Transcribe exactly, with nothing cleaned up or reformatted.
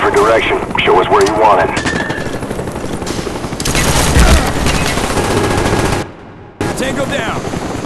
for direction. Show us where you want it. Tango down!